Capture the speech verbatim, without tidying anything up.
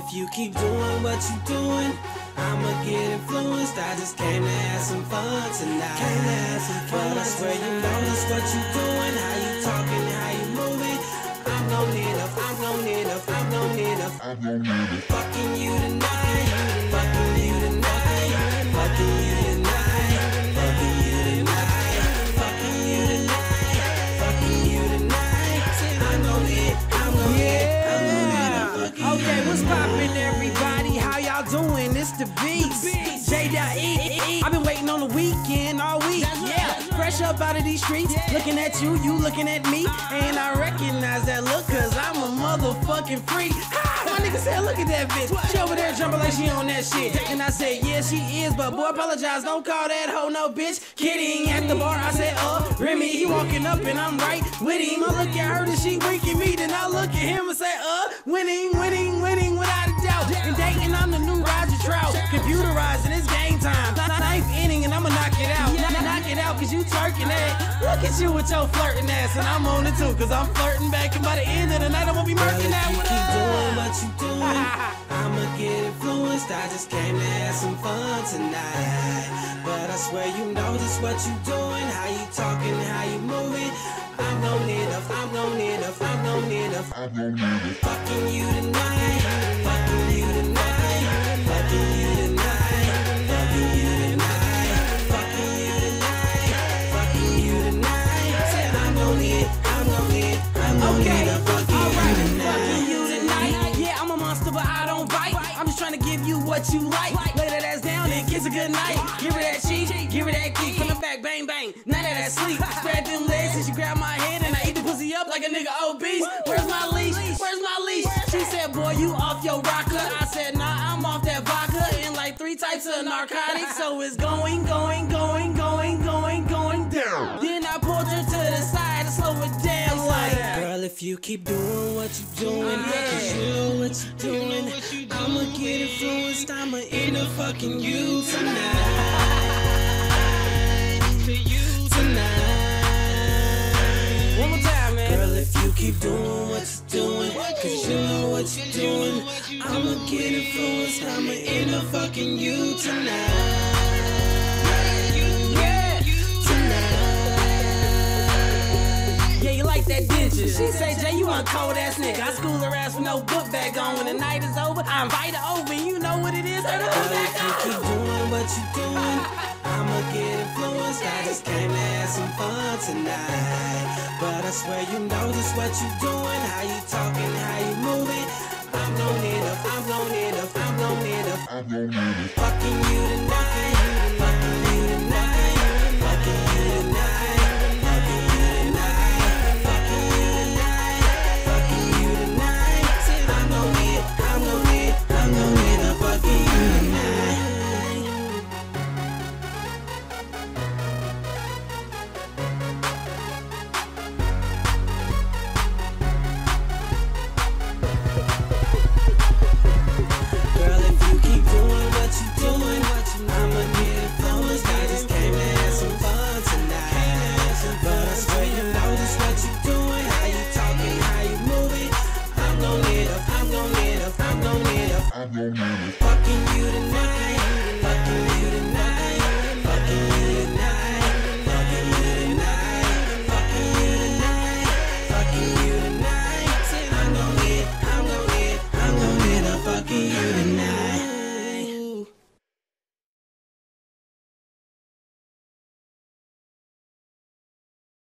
if you keep doing what you doing, I'ma get influenced. I just came to have some fun tonight. Came to have some fun. But I swear you know that's what you doing. How you talking, how you moving. I'm gon' need a, I'm gon' need a, I'm gon' need a, I'm gon' need a. Fucking you tonight, fucking you tonight, fucking you tonight, fucking you tonight, fucking you tonight, fucking you tonight. I'm gon' need, I'm gon' need, I'm gon' need a fucking. Okay, what's poppin', everybody? How y'all doing? It's the Beats. J E. I've been waiting on the weekend all week. Yeah, fresh up out of these streets. Looking at you, you looking at me. And I recognize that look, cause I'm a motherfucking freak. My nigga said, look at that bitch. She over there jumping like she on that shit. And I said, yeah, she is, but boy, apologize. Don't call that hoe no bitch. Kidding, at the bar, I said, uh, Remy, he walking up and I'm right with him. I look at her and she winking me. Then I look at him and say, uh, winning, winning, winning without a doubt. And dating, I'm the new Roger Trout. Computerizing, it's game time. Ninth inning and I'ma knock it out. Knock it out cause you twerking that. Look at you with your flirting ass. And I'm on it too cause I'm flirting back. And by the end of the night, I'm gonna be murking that with her. Keep doing what you doing, I'ma get influenced. I just came to have some fun tonight. But I swear you know just what you doing. How you talking, how you moving. I'm gon' need a, I'm gon' need a, I'm gon' need a, I'm gon' need a. Fucking you tonight, fucking you tonight, fucking you tonight, fucking you tonight, fucking you tonight, fucking you tonight. Say I'm gon' need, I'm gon' need, I'm gon' need a fucking you tonight. Fucking you tonight. Yeah, I'm a monster, but I don't bite. I'm just trying to give you what you like. Lay that ass down and kiss a good night. Give her that cheek, give her that kick. From the back, bang, bang. Now that I sleep. Spread them legs and she grab my head and I eat the pussy up like a nigga obese. Where's my leash? Where's my leash? She said, boy, you off your rocker. I said, nah, I'm off that vodka and like three types of narcotics. So it's going, going, going, going, going, going down. Then I pulled her to the side to slow it down like, girl, if you keep doing what you doing, cause you know what you doing, I'ma get influenced, I'ma end up fucking you tonight. Tonight. one more time, man. Girl, if you keep doing what you doing, cause you know what you doing, I'ma get influenced, I'ma end up fucking you tonight. That dentures. She say, Jay, you a cold ass nigga. I school her ass with no book bag on. When the night is over, I invite her over. You know what it is. Her the girl, back if you keep doing what you doing, I'ma get influenced. I just came to have some fun tonight. But I swear you know just what you doing. How you talking, how you moving. I'm gon' need a, I'm gon' need a, I'm gon' need a, I'm gon' need a. Fucking you tonight, fucking you tonight, fucking you tonight. Fucking you tonight, fucking you tonight.